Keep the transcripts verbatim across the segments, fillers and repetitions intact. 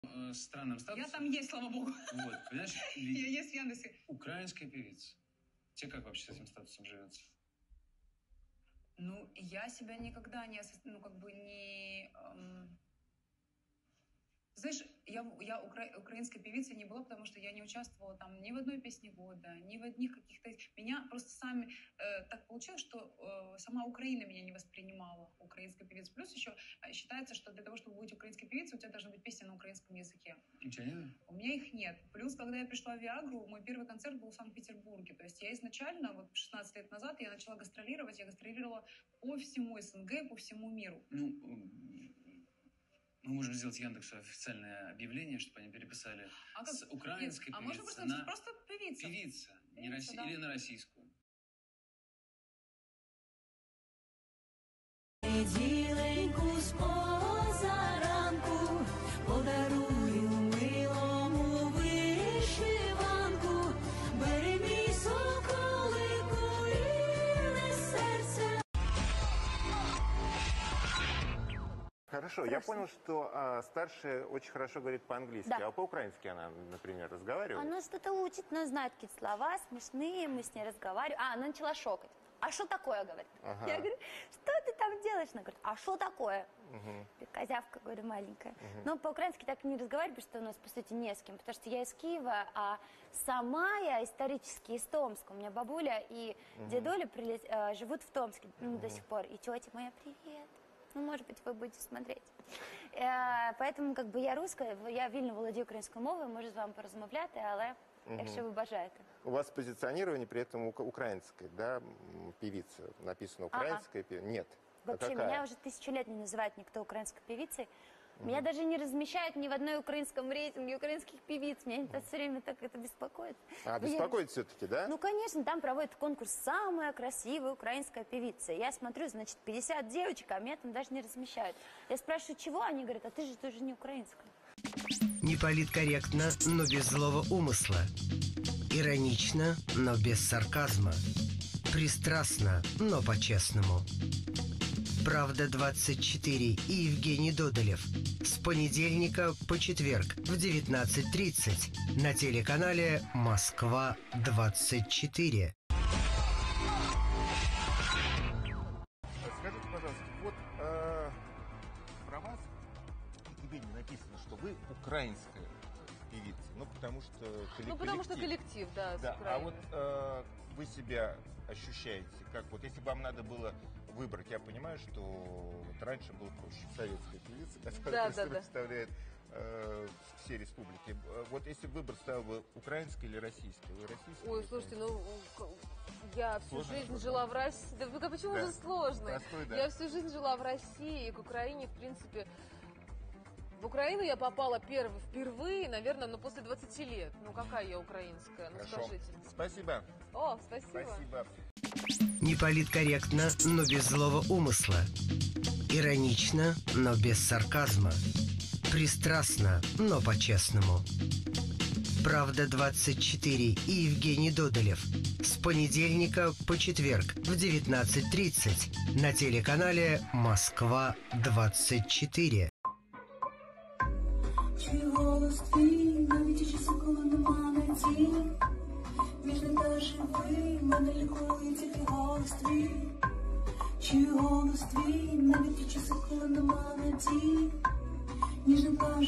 Странным статусом. Я там есть, слава богу. Вот, понимаешь? Я есть в Яндексе. Украинская певица. Тебе как вообще с этим статусом живется? Ну, я себя никогда не, ну, как бы не... Эм... Знаешь, я, я укра... украинской певицей не была, потому что я не участвовала там ни в одной песне года, ни в одних каких-то... Меня просто сами... Э, так получилось, что э, сама Украина меня не воспринимала, украинской певицей. Плюс еще э, считается, что для того, чтобы быть украинской певицей, у тебя должна быть песня на украинском языке. У тебя нет? У меня их нет. Плюс, когда я пришла в Виагру, мой первый концерт был в Санкт-Петербурге. То есть я изначально, вот шестнадцать лет назад, я начала гастролировать. Я гастролировала по всему СНГ, по всему миру. Ну... Мы можем сделать Яндексу официальное объявление, чтобы они переписали а с как? украинской Нет, певицы а можно на... просто певица? Певица, певица не Росси... да. Или на российскую. Хорошо, я понял, что а, старшая очень хорошо говорит по-английски, Да. а по-украински она, например, разговаривает? Она что-то учит, но знает какие-то слова смешные, мы с ней разговариваем. А, она начала шокать. А что такое, говорит? Ага. Я говорю, что ты там делаешь? Она говорит, а что такое? Угу. Козявка, говорю, маленькая. Угу. Но по-украински так и не разговариваю, потому что у нас, по сути, не с кем. Потому что я из Киева, а сама я исторически из Томска. У меня бабуля и угу. дедуля прилез... живут в Томске ну, угу. до сих пор. И тетя моя, привет. Ну, может быть, вы будете смотреть. Е, поэтому, как бы, я русская, я вільно володію українською мовою, можу з вами порозмовляти, але угу. якщо ви бажаєте. У вас позиционирование при этом украинской, да, певица, написано украинская певица? Нет. Вообще, а меня уже тысячу лет не называет никто украинской певицей. Меня даже не размещают ни в одной украинском рейтинге украинских певиц. Меня это все время так это беспокоит. А, беспокоит я... все-таки, да? Ну, конечно, там проводят конкурс «Самая красивая украинская певица». Я смотрю, значит, пятьдесят девочек, а меня там даже не размещают. Я спрашиваю, чего? Они говорят, а ты же тоже не украинская. Не политкорректно, но без злого умысла. Иронично, но без сарказма. Пристрастно, но по-честному. «Правда двадцать четыре» и Евгений Додолев. С понедельника по четверг в девятнадцать тридцать на телеканале «Москва двадцать четыре». Скажите, пожалуйста, вот э, про вас в Википедии написано, что вы украинская певица. Ну, потому что коллектив. Ну, потому что коллектив, да, да. с Украины. А вот э, вы себя ощущаете, как вот, если бы вам надо было выбрать, я понимаю, что вот раньше было проще. Советская певица, которая да, да, да. представляет э, все республики. Вот если выбор стал бы украинский или российский? Вы российский? Ой, слушайте, ну, я всю Сложно жизнь вопрос, жила да? в России. Да, да почему да. же сложно? Простой, да. Я всю жизнь жила в России, и к Украине, в принципе... В Украину я попала перв... впервые, наверное, ну, после двадцати лет. Ну, какая я украинская? Ну, Хорошо. скажите. Спасибо. О, спасибо. Спасибо. Не политкорректно, но без злого умысла. Иронично, но без сарказма. Пристрастно, но по-честному. «Правда двадцать четыре» и Евгений Додолев. С понедельника по четверг в девятнадцать тридцать на телеканале «Москва двадцать четыре». Голос твій, навіть часу, коли нема надії. Між не живий, мене лікує тільки голос твій. Чую голос твій, навіть часу, коли нема надії. Ніжно каже.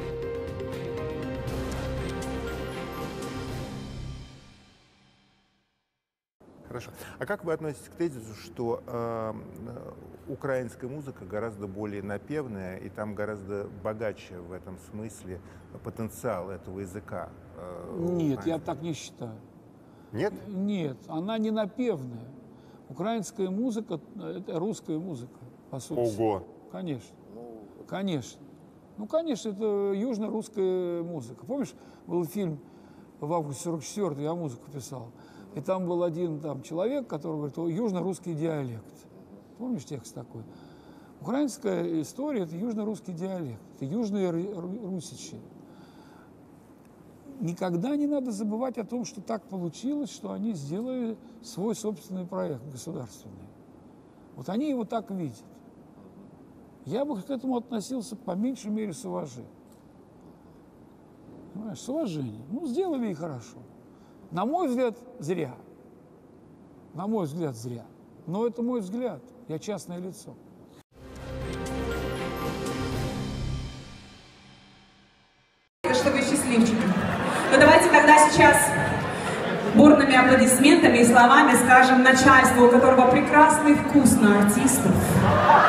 Хорошо. А как вы относитесь к тезису, что э, украинская музыка гораздо более напевная, и там гораздо богаче в этом смысле потенциал этого языка? Э, Нет, я так не считаю. Нет? Нет, она не напевная. Украинская музыка – это русская музыка, по сути. Ого! Конечно, конечно. Ну, конечно, это южно-русская музыка. Помнишь, был фильм в августе сорок четвёртого, я музыку писал. И там был один там, человек, который говорит, южно-русский диалект. Помнишь текст такой? Украинская история – это южно-русский диалект, это южные русичи. Никогда не надо забывать о том, что так получилось, что они сделали свой собственный проект государственный. Вот они его так видят. Я бы к этому относился по меньшей мере с уважением. Понимаешь, с уважением. Ну, сделали и хорошо. На мой взгляд, зря. На мой взгляд, зря. Но это мой взгляд. Я частное лицо. Что вы счастливчики. Но давайте тогда сейчас бурными аплодисментами и словами скажем начальству, у которого прекрасный вкус на артистов.